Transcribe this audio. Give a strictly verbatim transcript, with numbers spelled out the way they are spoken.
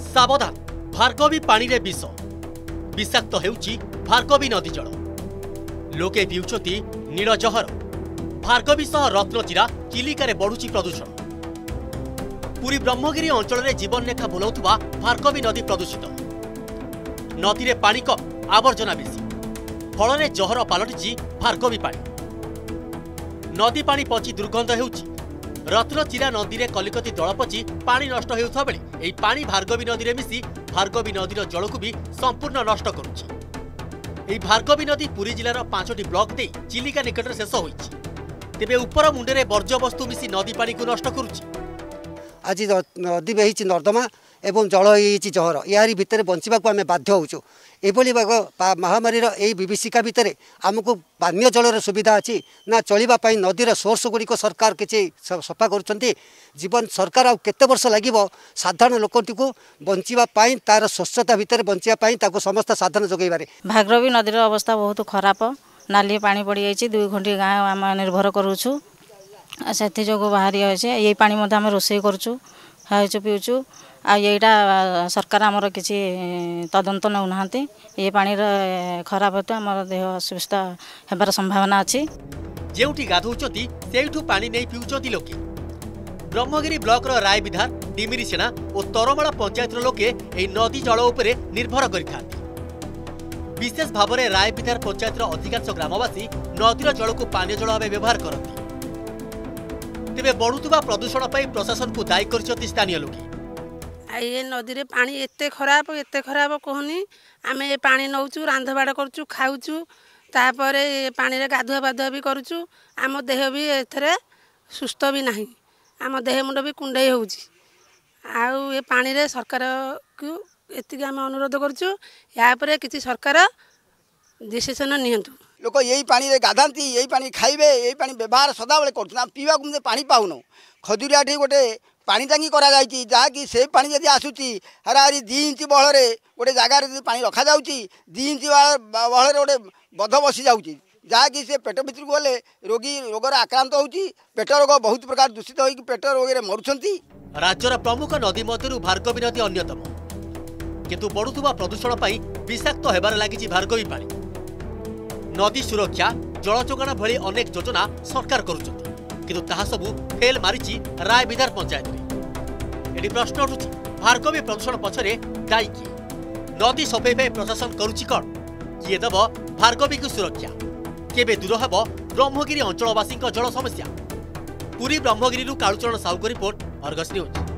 सावधान भार्गवी पानी रे विष विषाक्त हेउची भार्गवी नदी जल लोके पिउछती नील जहर भार्गवी सह रत्नचिरा चिलिकारे बढ़ुची प्रदूषण पुरी ब्रह्मगिरी अंचल में जीवन रेखा बोलाउथुबा भार्गवी नदी प्रदूषित नदी रे पानी कम आवर्जना बेसी फल जहर पलटिची भार्गवी पानी नदी पानी पची दुर्गंध हेउची रत्नचिरा नदी रे कलिकती दल पची पानी नष्ट हेउथा बेले एई पानी भार्गवी नदी रे मिसी भार्गवी नदीर जल को भी संपूर्ण नष्ट करुछि। एई भार्गवी नदी पुरी जिलार पांचटी ब्लॉक दे चिलिका निकट शेष होइछि तेबे उपर मुंडे बर्ज्य वस्तु मिसी नदी पानी को नष्ट करुछि। आज नदी बही नर्दमा एवं जल हो जहर यारी भितर बंचा आम बाध्य होचु एभली महामारी यही विभीषिका भितर आमको पानीय जलर सुविधा अच्छी ना चलवाई नदीर सोर्स गुड़िक सरकार किसी सफा कर जीवन सरकार आउ केते वर्ष लगे साधारण लोकटी को बचापी तार स्वच्छता भितर बचापी समस्त साधन जोगैबारे। भार्गवी नदीर अवस्था बहुत खराब नाली पानी पड़ जाइए दुई घंटी गाँव आम निर्भर करुचु से जो बाहरी अच्छे ये पानी आम रोषे करुचु खाऊचु पीऊचु आईटा सरकार आमर किसी तदंत नौना ये पानी खराब हेतु आम देह असुस्थ होबार संभावना अच्छी जेउठी गाधौचती सेठू पानी नहीं पिउचती लोके ब्रह्मगिरी ब्लॉक राय विधान डिमिरी सेना और तरमाला पंचायत लोके एही नदी जल उपरे निर्भर करिथांती विशेष भाव में राय विधान पंचायत अधिकांश ग्रामवासी नदीर जल को पानीय जल भाव व्यवहार करती तेबे बढ़ुवा प्रदूषण प्रशासन को दायी कर स्थानीय लोके ये नदी रे पानी एते खराब एते खराब कहनी आम ये पानी नौचु रांधबाड़ करुचु खाऊचु तापर पानी रे गाधुआ बाधुआ भी करुचु आम देह भी एथरे सुस्थ भी नहीं आम देह मुंड भी कुंडई होउची आउ ये पानी रे सरकार को एतिक आम अनुरोध करुचु या परे किसी सरकार डिसीजन नियंतु लोक यही पानी रे गाधांती यही पानी खाइबे यही पानी व्यवहार सदाबले कर पीवा पानी पाऊन खजुरिया गोटे पानी टांगी करा जाइछि जहाँकि से पानी यदि आसुची हराहरी दी इंच बहल गोटे जगार पानी रखा जाउची दी इंच बहल गोटे बध बसी जाउची जहाँकि से पेट भितर को गले रोगी रोगर आक्रांत होउची पेट रोग बहुत प्रकार दूषित होई पेट रोग रे मरुछंती। राज्यर प्रमुख नदी मध्यरु भार्गवी नदी अन्यतम किंतु बढ़ुवा प्रदूषण पाई विषाक्त हेबार लागिछि भार्गवी पानी नदी सुरक्षा जल जोगाण भली अनेक योजना सरकार करुछंती किंतु ताहा सबु फेल मारिछि राय विधान पंचायत रे एडी प्रश्न उठुछि भार्गवी प्रदूषण पछरे दायी किए नदी सफाई पे प्रशासन करुछि कोन किए देब भार्गवी को सुरक्षा केबे दूर हेब ब्रह्मगिरी अंचलवासी जल समस्या Puri Brahmagiri Kalucharan Sahu report Argus news.